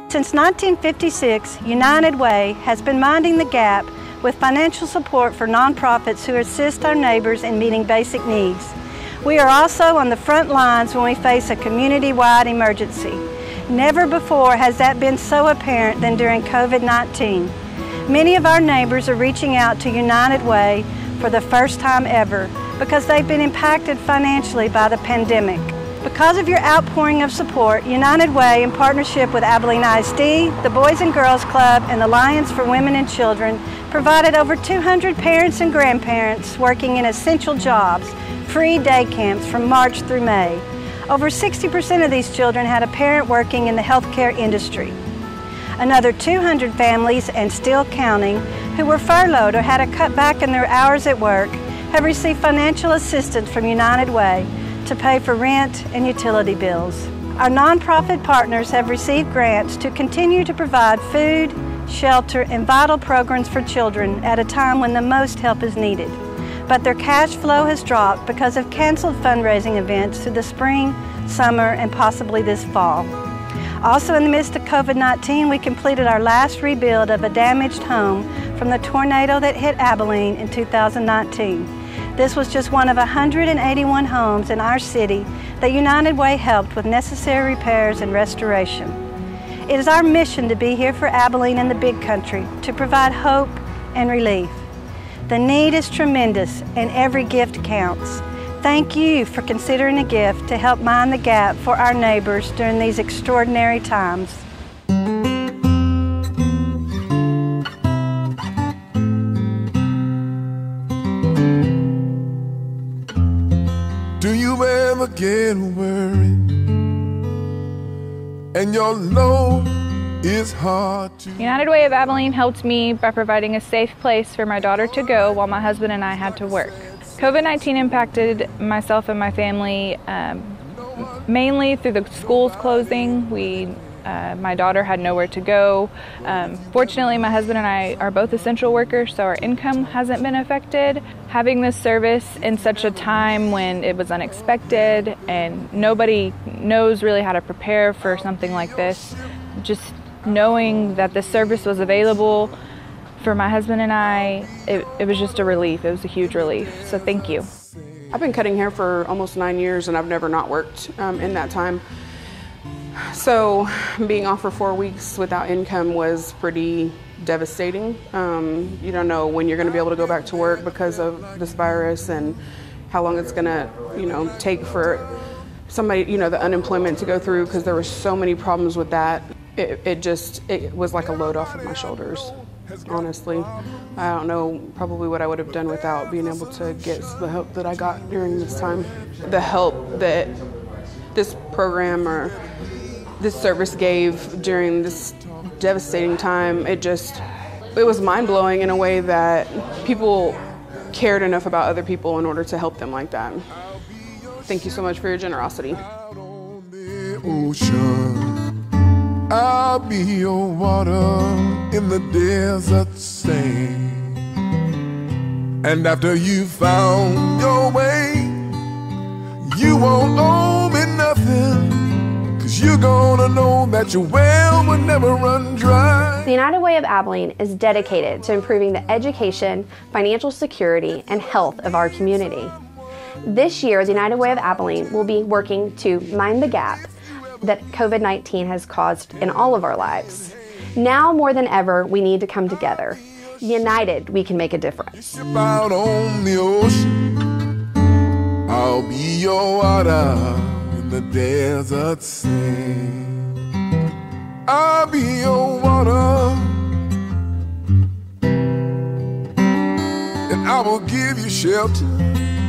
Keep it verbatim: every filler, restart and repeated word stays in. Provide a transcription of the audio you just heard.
Since nineteen fifty-six, United Way has been minding the gap with financial support for nonprofits who assist our neighbors in meeting basic needs. We are also on the front lines when we face a community-wide emergency. Never before has that been so apparent than during COVID nineteen. Many of our neighbors are reaching out to United Way for the first time ever because they've been impacted financially by the pandemic. Because of your outpouring of support, United Way, in partnership with Abilene I S D, the Boys and Girls Club, and the Alliance for Women and Children, provided over two hundred parents and grandparents working in essential jobs free day camps from March through May. Over sixty percent of these children had a parent working in the healthcare industry. Another two hundred families, and still counting, who were furloughed or had to cut back in their hours at work, have received financial assistance from United Way to pay for rent and utility bills. Our nonprofit partners have received grants to continue to provide food, shelter, and vital programs for children at a time when the most help is needed. But their cash flow has dropped because of canceled fundraising events through the spring, summer, and possibly this fall. Also, in the midst of COVID nineteen, we completed our last rebuild of a damaged home from the tornado that hit Abilene in two thousand nineteen. This was just one of one hundred eighty-one homes in our city that United Way helped with necessary repairs and restoration. It is our mission to be here for Abilene and the Big Country, to provide hope and relief. The need is tremendous and every gift counts. Thank you for considering a gift to help mind the gap for our neighbors during these extraordinary times. Do you ever get worried and your load is hard to... United Way of Abilene helped me by providing a safe place for my daughter to go while my husband and I had to work. COVID nineteen impacted myself and my family um, mainly through the schools closing. We Uh, my daughter had nowhere to go. Um, fortunately, my husband and I are both essential workers, so our income hasn't been affected. Having this service in such a time when it was unexpected and nobody knows really how to prepare for something like this, just knowing that this service was available for my husband and I, it, it was just a relief. It was a huge relief, so thank you. I've been cutting hair for almost nine years and I've never not worked um, in that time. So being off for four weeks without income was pretty devastating. Um, you don't know when you're going to be able to go back to work because of this virus and how long it's going to, you know, take for somebody, you know, the unemployment to go through, because there were so many problems with that. It, it just, it was like a load off of my shoulders, honestly. I don't know probably what I would have done without being able to get the help that I got during this time. The help that this program or this service gave during this devastating time, it just, it was mind-blowing in a way that people cared enough about other people in order to help them like that. Thank you so much for your generosity. Out on the ocean, I'll be your water in the desert sand. And after you found your way, you won't owe me nothing. You're gonna know that your well will never run dry. The United Way of Abilene is dedicated to improving the education, financial security, and health of our community. This year, the United Way of Abilene will be working to mind the gap that COVID nineteen has caused in all of our lives. Now more than ever, we need to come together. United, we can make a difference. Out on the ocean, I'll be your water. The desert sand, I'll be your water, and I will give you shelter